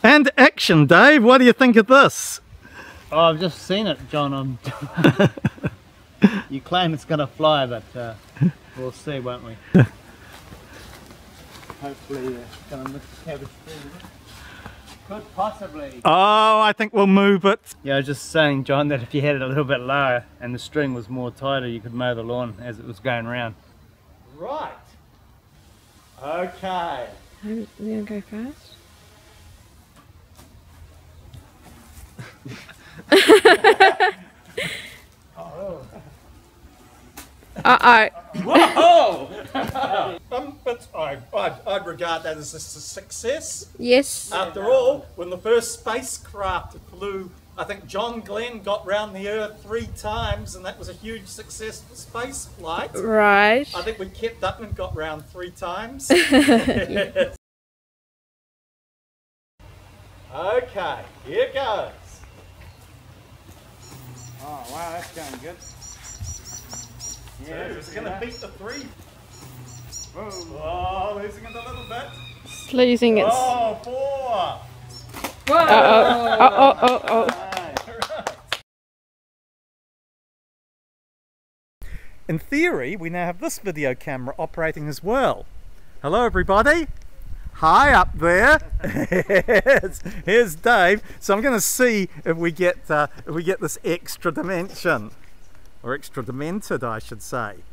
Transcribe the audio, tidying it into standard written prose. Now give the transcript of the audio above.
And action, Dave. What do you think of this? Oh, I've just seen it, John. You claim it's going to fly, but we'll see, won't we? Hopefully it's going to mix the cabbage through. Could possibly. Oh, I think we'll move it. Yeah, I was just saying, John, that if you had it a little bit lower and the string was more tighter, you could mow the lawn as it was going round. Right. Okay. We're going to go fast. Uh-oh. Whoa! But I'd regard that as a success. Yes. After all, when the first spacecraft flew, I think John Glenn got round the Earth 3 times, and that was a huge successful space flight. Right. I think we kept up and got round 3 times. Yes. Okay, here goes. Oh, wow, that's going good. Yeah, it's going to beat the 3. Whoa. Oh, losing it a little bit. It's losing its... Oh, 4. Whoa. Uh-oh. In theory, we now have this video camera operating as well. Hello, everybody. Hi up there. Here's Dave. So I'm going to see if we get this extra dimension, or extra demented, I should say.